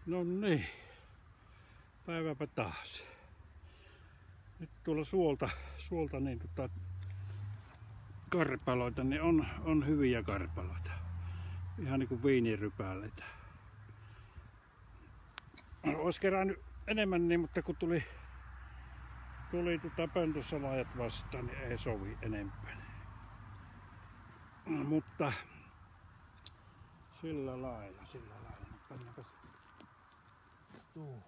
No niin, päiväpä taas. Nyt tuolla suolta niin karpaloita, niin on hyviä karpaloita. Ihan niinku viinirypäleitä. Ois kerännyt enemmän, niin, mutta kun tuli pöntössalajat vastaan, niin ei sovi enempää. Mutta sillä lailla. Pannaanpas tuo.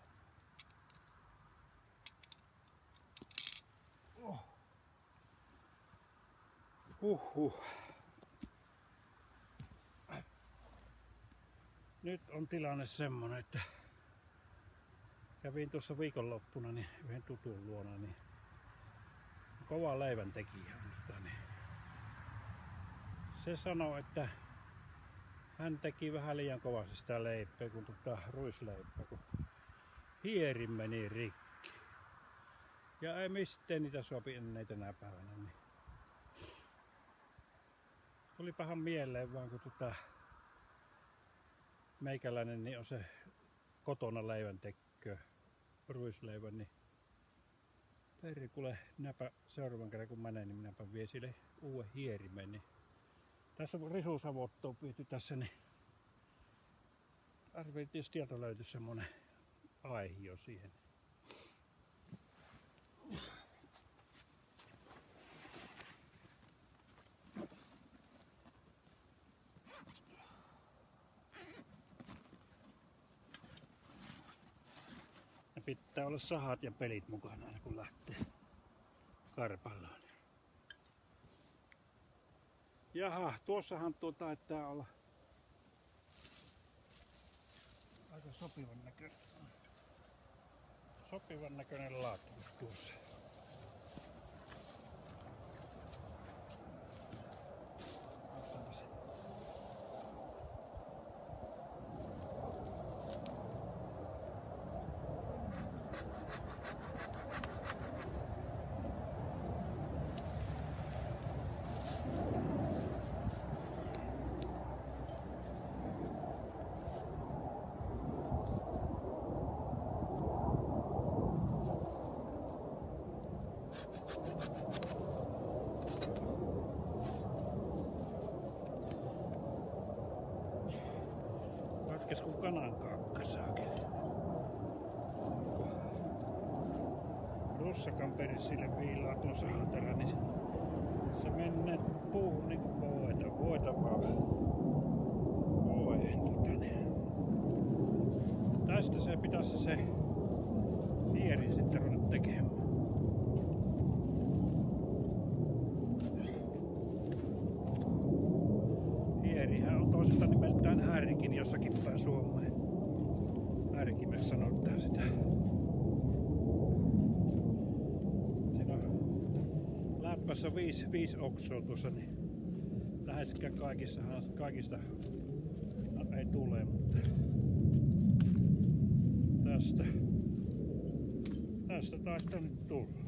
Nyt on tilanne semmonen, että kävin tuossa viikonloppuna niin yhden tutun luona, niin kova leivän tekijä on sitä, niin se sanoi, että hän teki vähän liian kovasti sitä leipää, kun ruisleipää, kun hieri meni rikki. Ja ei mistään niitä sopi enää tänä päivänä. Niin tuli pahan mieleen vaan, kun meikäläinen niin on se kotona leivän tekkö, ruisleivän, niin perkule, minäpä seuraavan kerran kun menen, niin minäpä vie sille uuden hierimen. Niin tässä on risusavottoon pyyty tässä, niin arveltiin, jos sieltä löytyisi semmonen aihio siihen. Ja pitää olla sahat ja pelit mukana aina kun lähtee karpalloon. Jaha, tuossahan taitaa olla aika sopivan näköinen laatuus tuossa. Katkes kun kanan kakka saakin. Russakan perissille viilaa tuon sahaterä, niin se menee puuhun niinku voita vaan. Tästä se pitäisi se hieri sitten ruveta tekemään. Hierihän on toiselta nimeltään härkin jossakin päin Suomeen. Härkimeksi sanotaan sitä. Siinä on läppässä 5 oksoa tuossa, niin läheskään kaikista ei tule, mutta tästä taitaa nyt tulla.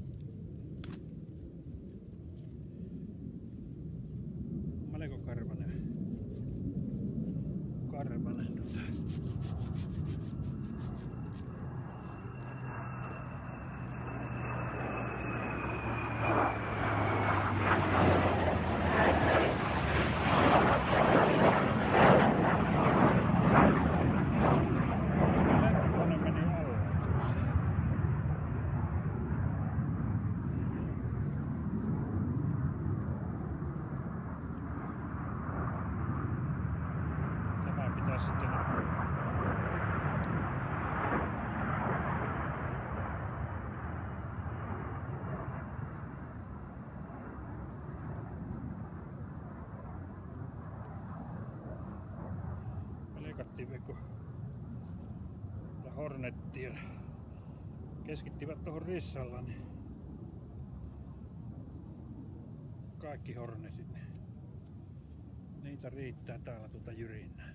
Melko karvanen. Kun Hornettia keskittivät tuohon rissalla, niin kaikki Hornetit, niitä riittää täällä jyrinää.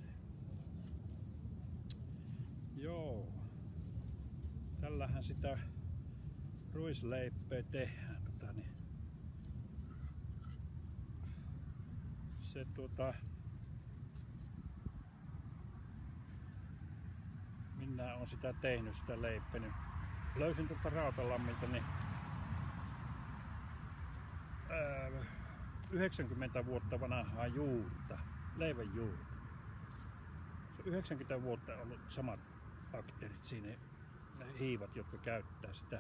Joo, tällähän sitä ruisleipää tehdään. Niin se minä olen sitä tehnyt, sitä leipää. Niin löysin tuolta Rautalammilta niin 90 vuotta vanhaa juurta, leivän juurta. Se 90 vuotta on ollut samat bakteerit siinä, ne hiivat, jotka käyttää sitä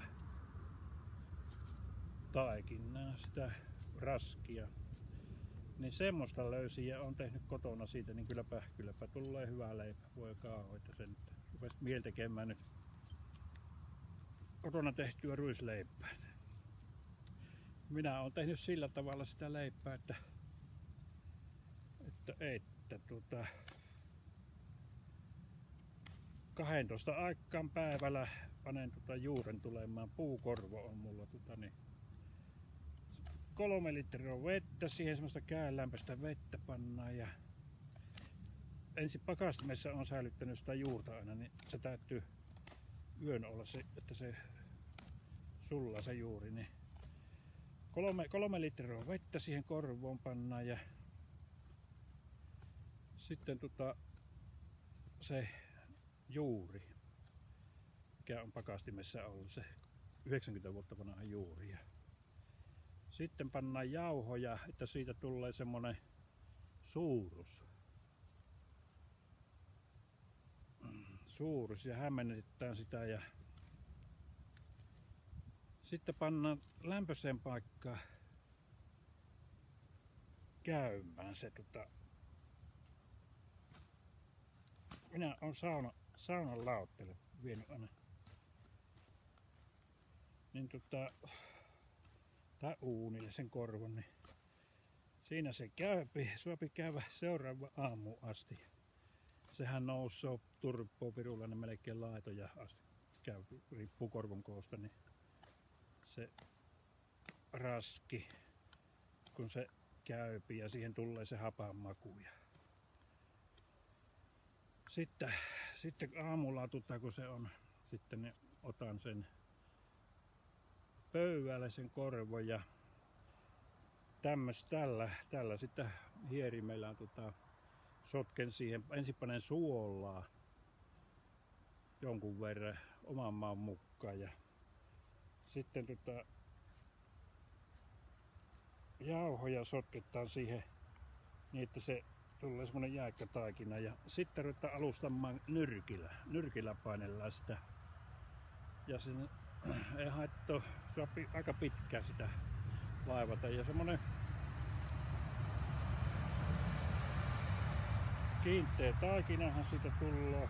taikinaa, sitä raskia. Niin semmoista löysin ja on tehnyt kotona siitä, niin kylläpä tulee hyvää leipä. Voi kauhoita sen. Rupesi mieli tekemään nyt kotona tehtyä ruisleipää. Minä olen tehnyt sillä tavalla sitä leipää, että 12 aikaan päivällä panen juuren tulemaan. Puukorvo on mulla 3 litraa vettä, siihen semmoista käenlämpöistä vettä pannaan ja ensin pakastimessa on säilyttänyt sitä juurta aina, niin se täytyy yön olla se, että se sullaa se juuri. Niin 3 litraa vettä siihen korvoon pannaan ja sitten se juuri, mikä on pakastimessa ollut, se 90 vuotta vanha juuri. Ja sitten pannaan jauhoja, että siitä tulee semmonen suurus ja hämmennetään sitä ja sitten pannaan lämpöiseen paikkaan käymään se minä olen saunan lauttelle vienyt aina niin tai uunille sen korvon, niin siinä se käypi, suopi käydä seuraava aamu asti. Sehän nousee turppoo pirulla, ne melkein laitoja asti käy, riippuu korvon koosta, niin se raski, kun se käypi ja siihen tulee se hapan maku. Sitten aamulla kun se on, sitten niin otan sen pöydälle sen korvon ja tällä sitten hierimellä sotken siihen, ensin panen suolaa jonkun verran oman maan mukaan ja sitten jauhoja sotketaan siihen niin, että se tulee semmonen jäykkä taikina ja sitten ruvetaan alustamaan nyrkillä painellaan sitä ja sen ei haittaa, sopii aika pitkään sitä vaivata ja semmonen kiinteä taikinahan siitä tulee.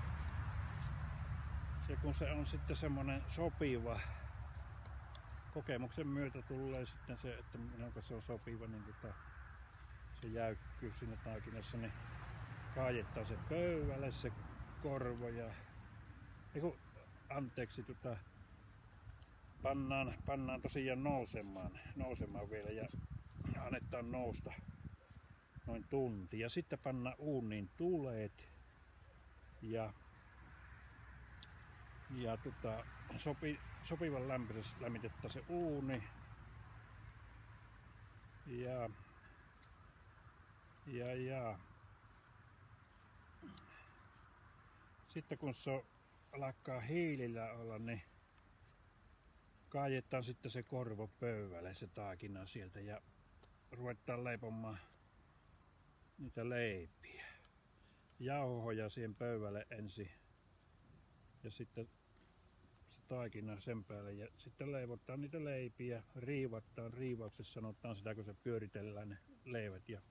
Ja kun se on sitten semmonen sopiva, kokemuksen myötä tulee sitten se, että milloin se on sopiva, niin se jäykkyys siinä taikinassa, niin kaajetaan se pöydälle se korvo ja pannaan tosiaan nousemaan vielä ja annetaan nousta noin tunti ja sitten pannaan uuniin tuleet ja sopivan lämpöisessä lämmitetään se uuni ja sitten kun se alkaa hiilillä olla, niin kaajetaan sitten se korvo pöydälle, se taikina sieltä ja ruvetaan leipomaan niitä leipiä. Jauhoja siihen pöydälle ensin ja sitten se taikina sen päälle ja sitten leivotaan niitä leipiä, riivataan, riivauksessa sanotaan sitä kun se pyöritellään ne leivät ja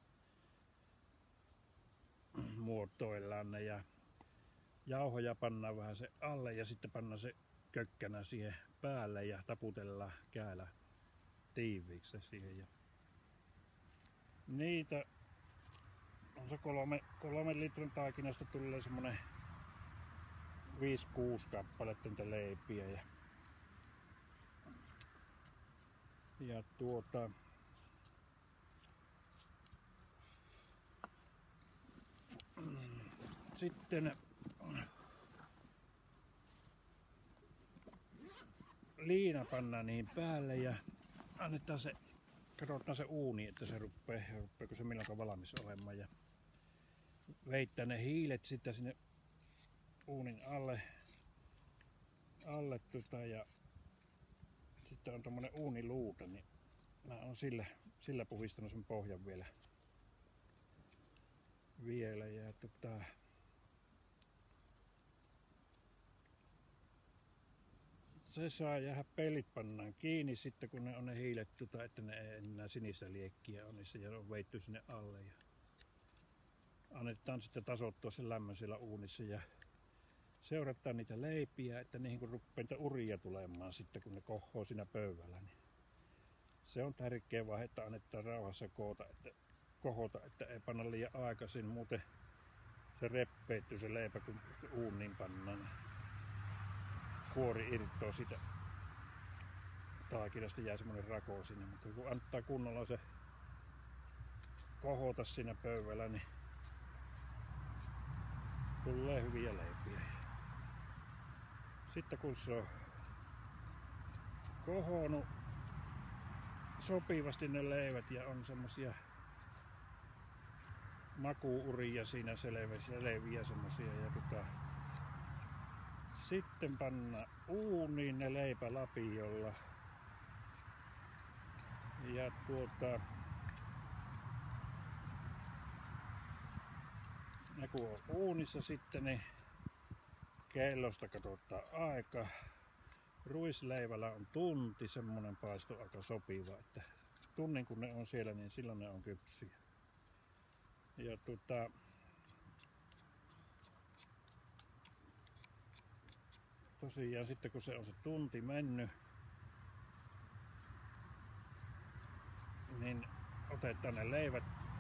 muotoillaan ne ja jauhoja pannaan vähän se alle ja sitten pannaan se kökkänä siihen päälle ja taputellaan käällä tiiviiksi siihen ja niitä on se 3 litran taikinasta tulee semmonen 5-6 kappaletta niitä leipiä ja sitten liina pannaan niihin päälle ja annetaan se, katsotaan se uuni, että se rupeeko se milloin valmis olemaan ja veittää ne hiilet sitten sinne uunin alle alle ja sitten on tommonen uuniluuta, niin mä oon sillä puhistanut sen pohjan vielä ja se saa jäädä, pelit pannaan kiinni sitten kun ne on ne hiilet, että ne ei enää sinistä liekkiä on niissä ja on veitty sinne alle ja annetaan sitten tasoittua sen lämmön siellä uunissa ja seurataan niitä leipiä, että niihin kun rupeaa niitä uria tulemaan sitten kun ne kohoo siinä pöydällä, niin se on tärkeä vaihe, että annetaan rauhassa kohota, että ei panna liian aikaisin, muuten se reppeittyy se leipä kun uuniin pannaan, niin kuori irtoaa siitä taakinasta, jää semmonen rako sinne, mutta kun antaa kunnolla se kohota siinä pöydällä, niin tulee hyviä leipiä. Sitten kun se on kohonnut sopivasti ne leivät ja on semmosia makuuria siinä selviä semmosia ja sitten panna uuniin ne leipälapiolla ja ne kun on uunissa sitten niin kellosta katsotaan aika. Ruisleivällä on tunti, semmonen paisto aika sopiva, että tunnin kun ne on siellä niin silloin ne on kypsiä. Ja tosiaan sitten kun se on se tunti mennyt, niin otetaan ne leivät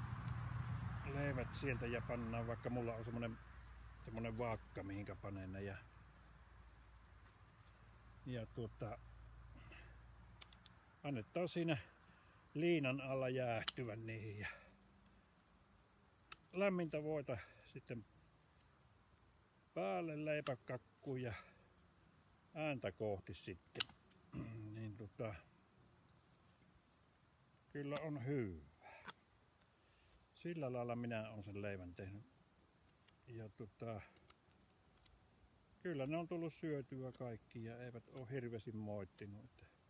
sieltä ja pannaan, vaikka mulla on semmonen vaakka mihinkä panen ne ja annetaan siinä liinan alla jäähtyvän niihin ja lämmintä voita sitten päälle leipäkakkuun ja ääntä kohti sitten, niin kyllä on hyvä. Sillä lailla minä olen sen leivän tehnyt ja kyllä ne on tullut syötyä kaikki ja eivät ole hirveästi moittinut,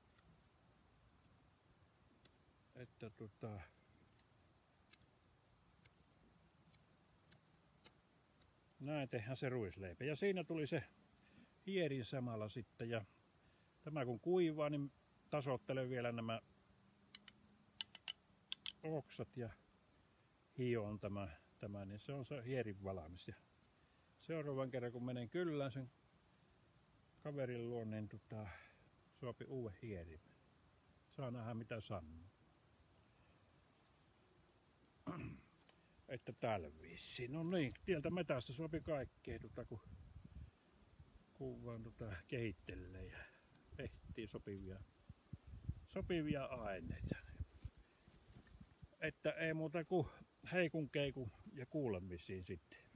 että näin tehdään se ruisleipä ja siinä tuli se hierin samalla sitten ja tämä kun kuivaa niin tasoittelen vielä nämä oksat ja hion tämä niin se on se hierin valmis ja seuraavan kerran kun menen kylään sen kaverin luo niin suopi uuden hierimen. Saa nähdä mitä sanoo. Että tällä vissiin. No niin, tieltä metästä sopi kaikkea kun vaan kehittelee ja ehtii sopivia aineita. Että ei muuta kuin heikun keikun ja kuulemisiin sitten.